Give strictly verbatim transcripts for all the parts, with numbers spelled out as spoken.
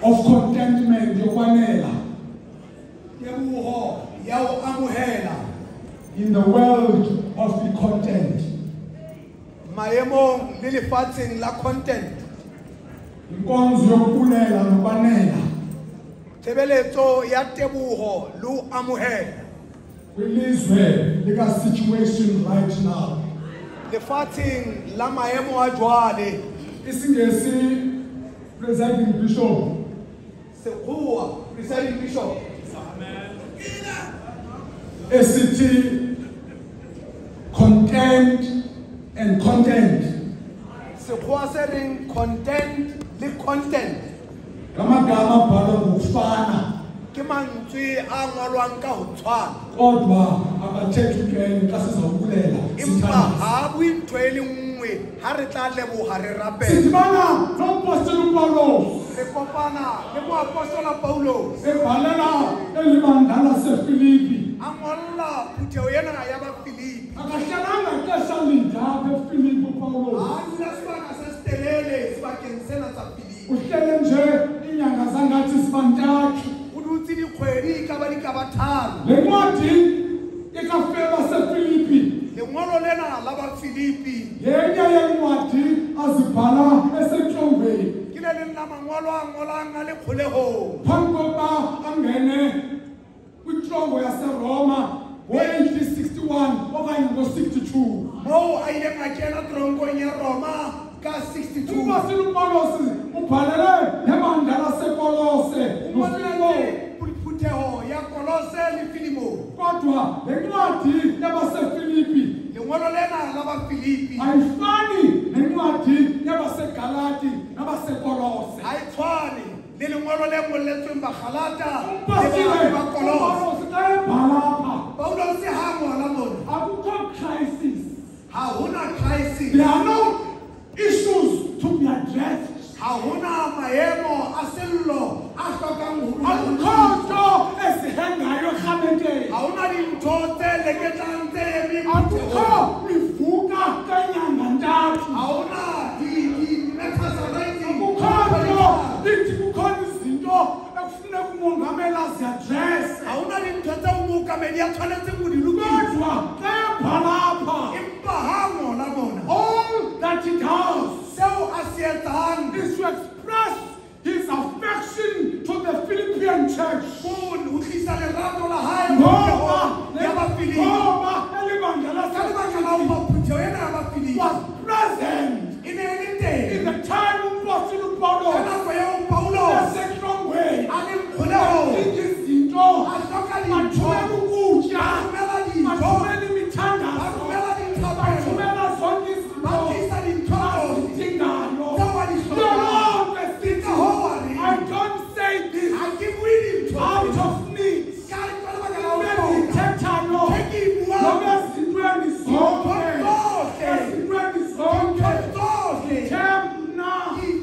of contentment yokwanela in the world of the content. Maemong le lefatsheng la content. Inkonzo yokubulela nokwanela. Tshebeletso ya teboho le ho amohela. Kwilizwe lika situation right now. Lefatsheng la maemo a jwale. Isingesi presiding bishop. Sekgowa presiding bishop. Esithi content and content. Sekgowa se reng content le content. Kamagama bhala ngokufana. Ke mantswe a ngolwang ka ho tshwana. Kodwa akathethi ke xa sizakubulela. Impa ha bui ntho e le nngwe ha re tla leboha re rapela. Sidibana noapostoli Paulos. Re kopana le moapostola Paulo. Ebhalela elibandala seFilipi. Amolla putheo ena ya ba Filipi. Akahlalanga ixesha lide apha eFilipi Paulos. Hana sibanga sesitelele sibakeng sena sa Filipi. Uhlele nje inyanga zangathi sibantathu. Udutsi dikgwedi ka ba di ka ba tharo. Le ncwadi ikafela seFilipi. Lengolo lena la ba Filipi. Yenye yencwadi azibhala esentlongweni. Ke le leng la mangolo a ngolang a le kgolehong. Phambi kokuba angene kwintlongo yaseRoma ngo-A D sixty-one okanye ngo-sixty-two. Mo a ileng a kena tronkong ya Roma ka sixty-two. Upostoli Paulos ubhalele nebandla laseKolose noFilipi. Putheo ya Kolose le Filimo. Kodwa le ncwadi yabaseFilipi lengolo lena la ba Filipi ayifani nencwadi yabaseGalati nabaseKolose. ayitshwane le lengolo le ngolletsweng ba Galata Upostoli le ba Kolose. Paulos ka ebhala apha Paulo se ha ngola mona akukho crisis. ha hona crisis. There are no issues to be addressed. Ha hona maemo a sello a hlokang ho Akukho nto ezihengayo rhabekeni. ha hona dintho tse leketlang tse emeng. Akukho mivuka kanyanga ntathu. ha hona di-methasarizing. Akukho nto ithi kukhona izinto ekufuneka umongameli azi-adrese. ha hona dintho tse umongameli a tshwanetseng ho di lokisa. Kodwa xa ebhala apha Empa ha ngola mona all that he does seo a se etsang is to express his affection to the Philippian church. ho tlisa lerato la hae Ngoba ya ba Filipi. ngoba elibandla Ka lebaka la laseFilipi hoba putheo ena ya ba Filipi was present e ne e le in teng the time upostoli ka Paulos nako eo Paulo esentlongweni a le kgolehong athenge izinto a hloka dintho athumela ukutya athumela dintho athumela imithandazo athumela dinthabelo athumela zonke izinto batlisa dintho azidingayo. tseo a di No, hlokang. no, Ke ka hoo a reng, I don't say this ha ke bue dintho out of need. ka lebaka la ho Ndithethayo ke ke buang noba ezintweni zonke zonke ezintweni zonke zonke ndithe mna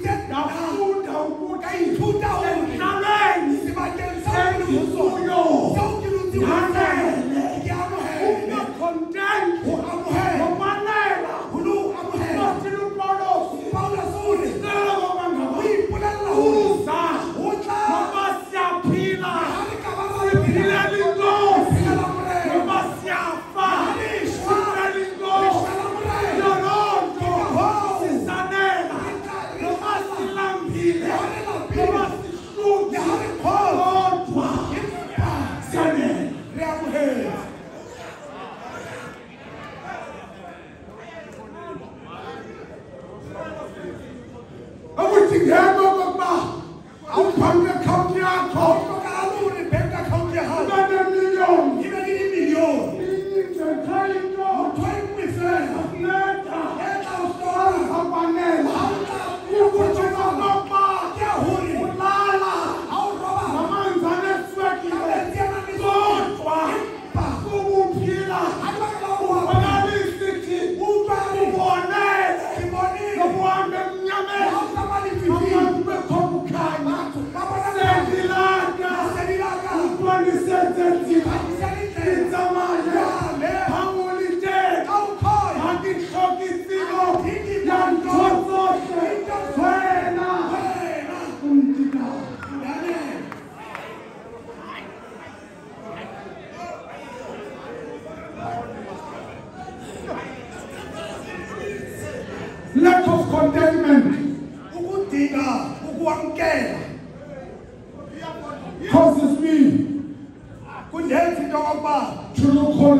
ndafunda ukuthi ithuta hore emhlabeni sebakeng seo ke leng ho sona, endikuyo seo ke dutseng ho sona, ke amohele ube content ho amohela nomanela ho lo amohela. upostoli Paulos Paulos o re ucela koba o ngaba ipolella hore uza ho tla noba siyaphila ha re ka ba ra siphila linkosi phela morena noba siyafa Alishwa. siphila linkosi Phela morena. yolonto Ho. sisanela noba silambile noba sihluthi Le ha re kgolo. kodwa siyanela. re amohela. Akudingeka okokuba ubhange account yakho Ha ho hlokahale hore bank account ya hao ibe nemiliyoni e be le dimilione. inyingetha into Ntho e nngwe feela neta e tla o hlola akwanela ha o tla bua ukuthi potso okokuba ke hore ulala ha o robala namanzi aneswekile metsi a nang le kodwa empa kubuphila ha lebaka la hore wa onalisithi utlwa re ubonele ke bonile nobuhambe ha emnyameni o tsamaya lefifing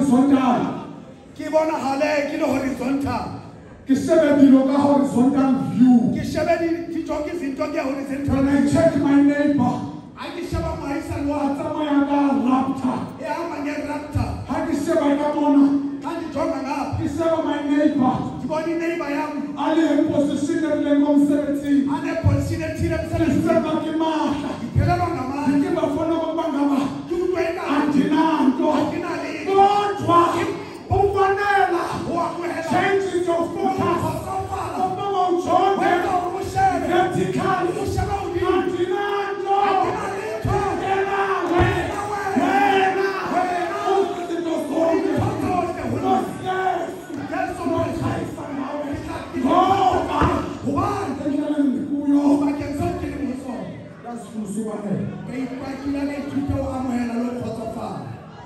horizontal. Ke bona hale ke le horizontal. Ke shebe dilo ka horizontal view. Ke shebe di tjonke izinto ke horizontal. When I check my neighbor, Ha ke sheba mohaisane wa wa tsamaya ka raptor. e hamba nge-raptor. Ha ke sheba ka mona, Ka ndijonga ngapha ke sheba my neighbor. ndibona ineighbor yam Ali in position ebileng komsebenzi. aneposition ethile Ke emsebenzini. sheba ke mahla. Ndiphelelwa ngamandla. Ke bafuna ukuba ngaba Ke umntu oyinkazi. andinanto. Andinalitho. Kodwa ufanele Uwakwela. change your focus. Wasofala. Ukuba ujonge Wenza ubushebe. vertically. Ubushebe udini. Andinanto. Andinalitho. Wena, wena, wena. Uzinto zonke. Uthothoze, Nkosi Yes, Yesu. Lord. Notshayisa nawe. Ngoba. Ngubani endleleni ndikuyo? Bakeng seo ke leng ho sona. Yasifundisa ubanele. Ke ikwatile ka ithuta ho amohela le ho kgotsofala.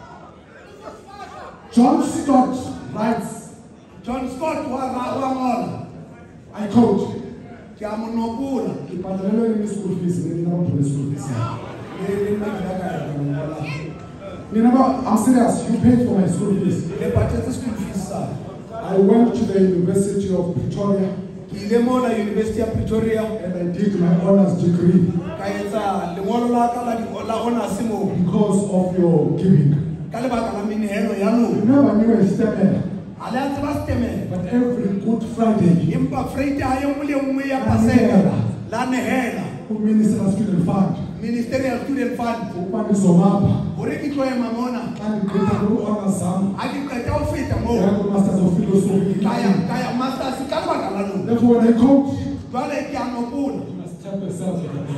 John Stott writes, John Scott wa ra- wa ngola. I quote, Ke a mo nopola. ke patalelwe le school fees, le nna batho le school fees. Le le nna ke la ka ya ka ngola. You know, I'm serious, you paid for my school fees. Le patetse school fees sa. I went to the University of Pretoria Ke ile mola University of Pretoria and I did my honors degree ka etsa lengolo la ka la di la honors mo because of your giving. ka lebaka la menehelo ya You lona. know, I knew a Stemela, Ha le a tseba Stemela. but every Good Friday, Empa Friday ha e nngwe le nngwe ya Paseka la nehela who minister student fund, Ministerial Student Fund. ukubani zomapha, Hore ke tlo ema mona. and greater honors zam, Ha ke qeta ho feta moo. the masters of philosophy. Ka ya ka ya masters ka lebaka la lona. Therefore, when I quote, Jwale ke a nopola. you must tap yourself.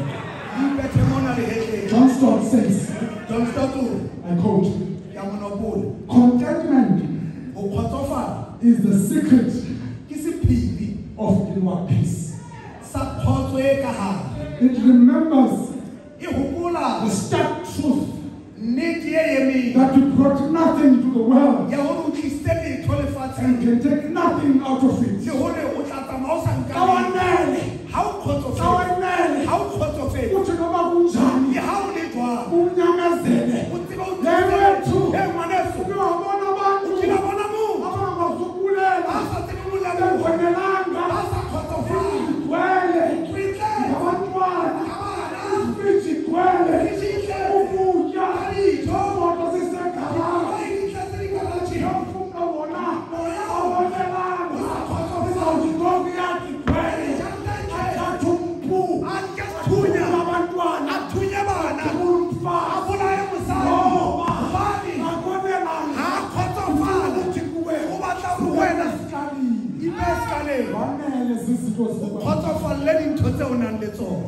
Ipethe mona leheteng. John Stott says, John Stott o re, I quote, ke a mo nopola. contentment Ho kgotsofala is the secret ke sephiri of inward peace. sa kgotso e ka hare. It remembers E hopola the stark truth nnete e emeng that you brought nothing to the world ya hore o tlisitse letho and lefatsheng can take nothing out of le it. hore o tla tsamaya o sa nka Kawanele, ha o kgotsofetse kawanele, ha o kgotsofetse uthi noma kunjani, le ha o le jwang unyamezele. o tsebe o Lewethu, e ngwaneso uke wabona abantu o kila bona moo abangazukulela, ba sa tsebe molamoa bengonelanga, ba sa kgotsofala igcwele, twitle ngabantwana, abana ifriji igcwele, izinhle ukutya, ditho imoto zisegarage, izinhle zeligarajini yomfundo wona, awonelanga, izawuthi konke yathi igcwele, athathe umpu, Athunya abantwana, athunya bana umfazi, abulaye mosadi ngoba ubani akonelanga, ha kgotsofala uthi kuwe, o batla hore wena esikalini. ibe esikaleng Wanele zizinto zokwenza. kgotsofalle dintho tse o nang le tsona.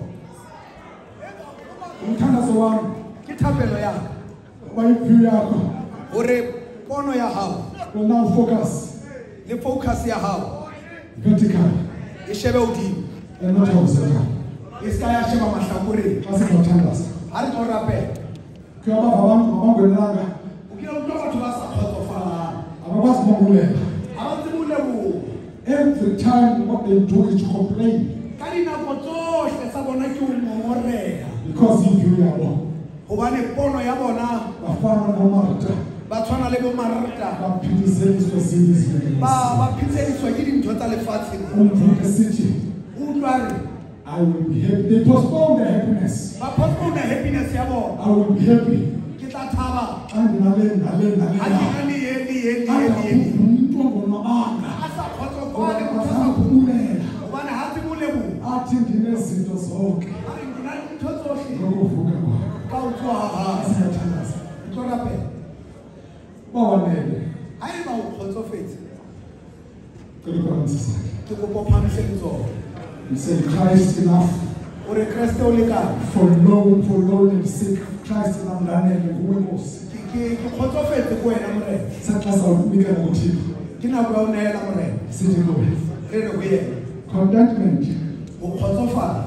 Umthandazo wami, Ke thapelo ya ka wayiview yakho, hore pono ya hao will now focus le focus ya hao vertical e shebe hodimo and not horizontal. e ska ya sheba mahlakoreng. Xa sizothandaza, Ha re tlo rapela kuyabava abantu abangonelanga, o kile utlwa batho ba sa kgotsofalang abakwazi nokulela. ha ba tsebe leboha. Every time what they do is to complain Ka dinako tsohle sa bona ke ho ngongoreha because iview yabo hobane pono ya bona bafana nomarta ba tshwana le bo Marta baphindiseliso zizinto. ba ba phitsediswa ke dintho tsa lefatshe. Umvuke sithi, O utlwa re I will be happy. They postpone their happiness. ba postpone happiness ya bona. I will be happy. Ke tla thaba And nale nale ha nale. ke na le ye le ye le ye le ye. Umuntu ongonwabanga. Ha sa kgotsofale motho a sa Akaphumelela. hobane ha se molebo Athi ndinezinto zonke a re ke na le ntho tsohle zokuvuka kwakho. ka o tswa ha Siyathandaza. ke tlo rapela. Bawanele. Ha e ba o kgotsofetse Cela phahamise sakhe. ke kopa o phahamise letsoho. You said Christ enough O re Kreste o lekane. for low, for low and sick. Christ namlanele nguwe Nkosi. Ke ke ke kgotsofetse ko wena morena. Saxaza ukunika ngothixo. Ke nako ya ho nehela morena. Sithi kuwe. Re re ho yena Contentment ho kgotsofala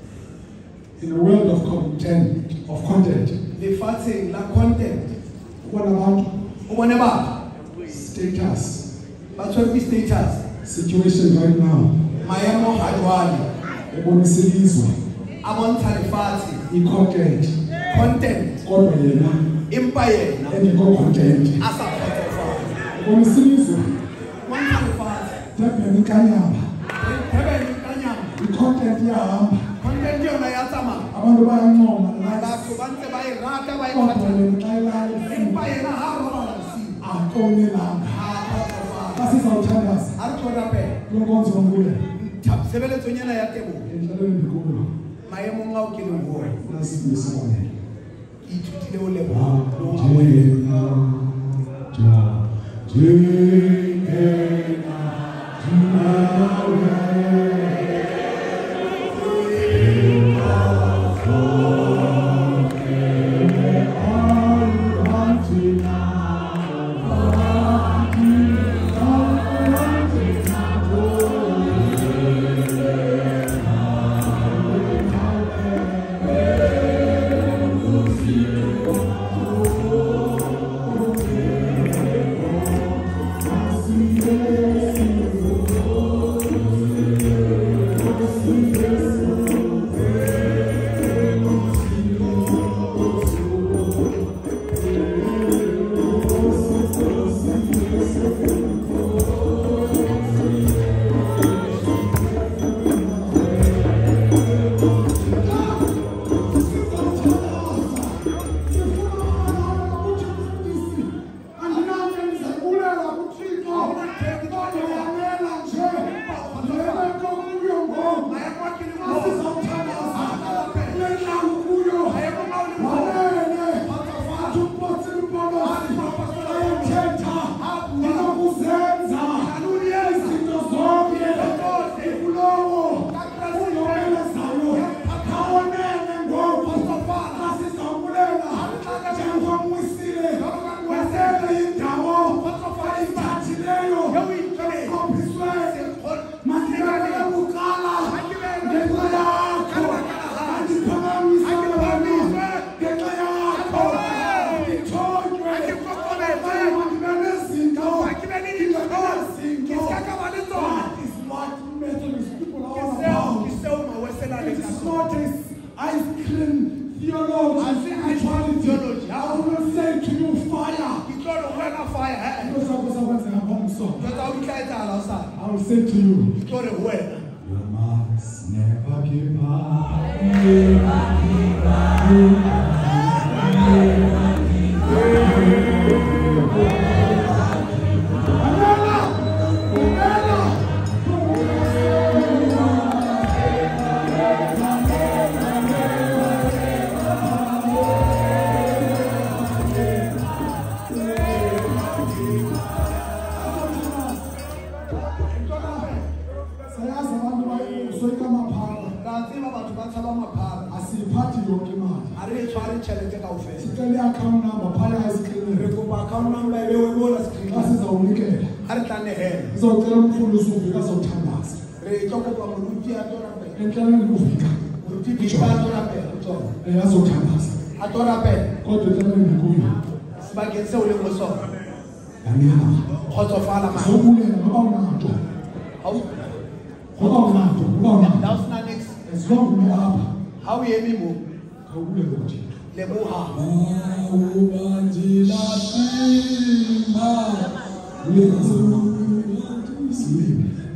in a world of content, of content. lefatsheng la content. Ubona abantu, O bone batho status, ba tshwere di-status situation right now. maemo ha jwale Ebonisa ilizwe, a bontsha lefatshe i-content. content Kodwa yena empa yena engekho content. a sa kgotsofala. Komisizwe. one twenty-five. Tebeni Inkanyamba. Tebeni Inkanyamba. I-content iyahamba. Content yona yatsama. Abantu bayancoma la. Batho ba ntse ba e rata ba e Kodwa rata. yena xa ilala Empa yena ha robala bosiu. akonelanga. Asizawuthandaza. Ha re tlo rapela. Lo nkonzo nguye. Sebeletsong ena ya teboho. Endleleni ndikuyo. Maemong ao ke leng ho wena. Nasibisibone. Ke ithutile ho leboha. I will say to you, you must never give up. Never give up. Never asiphathi yonke imali arechwari chelete ka ufela sicela i-account number phaya esikrinini re kopa account number e bewe bona screen xa sizawunikela a re tlanehela sizawucela umfundisi uvika azawuthandaza re tlo kopa moruti a tlo rapela endleleni kuvika moruti vika a tlo rapela utsona um azawuthandaza a tlo rapela kodwa endleleni ndikuyo sebakeng seo le mo sona yamnyama kgotsofala mane zobulela noba unato noba unato noba unato la o sena next as long ume apha ha o eme mo khawubulela uthixo leboha awubanjilahlima lethu silime